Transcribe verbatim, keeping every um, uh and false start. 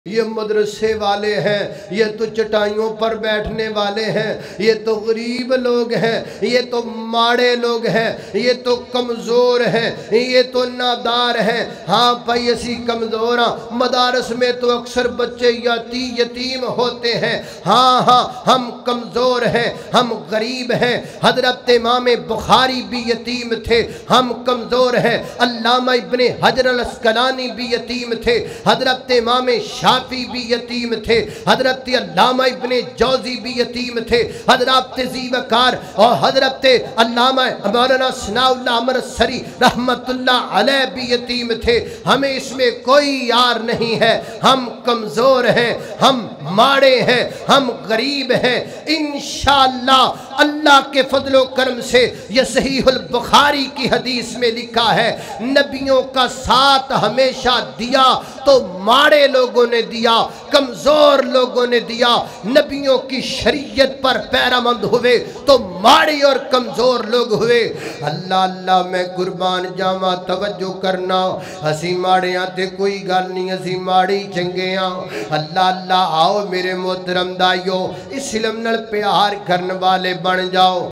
یہ مدرسے والے ہیں، یہ تو چٹائیوں پر بیٹھنے والے ہیں، یہ تو غریب لوگ ہیں، یہ تو ماڑے لوگ ہیں، یہ تو کمزور ہیں، یہ تو نادار ہیں۔ ہاں بھائی اسی کمزور ہاں، مدارس میں تو اکثر بچے یاتی یتیم ہوتے ہیں۔ ہاں ہاں ہم کمزور ہیں، ہم غریب ہیں۔ حضرت امام بخاری بھی یتیم تھے، ہم کمزور ہیں۔ علامہ ابن حجر العسقلانی بھی یتیم تھے، حضرت امام شاہ شافعی بھی یتیم تھے، حضرت علامہ ابن جوزی بھی یتیم تھے، حضرت زیوکار اور حضرت علامہ مولانا ثناء اللہ امرتسری رحمت اللہ علیہ بھی یتیم تھے۔ ہمیں اس میں کوئی یار نہیں ہے، ہم کمزور ہیں، ہم ماڑے ہیں، ہم غریب ہیں۔ انشاءاللہ اللہ کے فضل و کرم سے یہ صحیح البخاری کی حدیث میں لکھا ہے، نبیوں کا ساتھ ہمیشہ دیا تو ماڑے لوگوں نے دیا، کمزور لوگوں نے دیا۔ نبیوں کی شریعت پر پیرامند ہوئے تو ماڑے اور کمزور لوگ ہوئے۔ اللہ اللہ میں قربان جاواں، توجہ کرنا، اسی ماڑیاں تے کوئی گل نہیں، اسی ماڑی چنگے ہاں۔ اللہ اللہ آؤ میرے محترم دائیو، اس علم نال پیار کرن والے بن جاؤ۔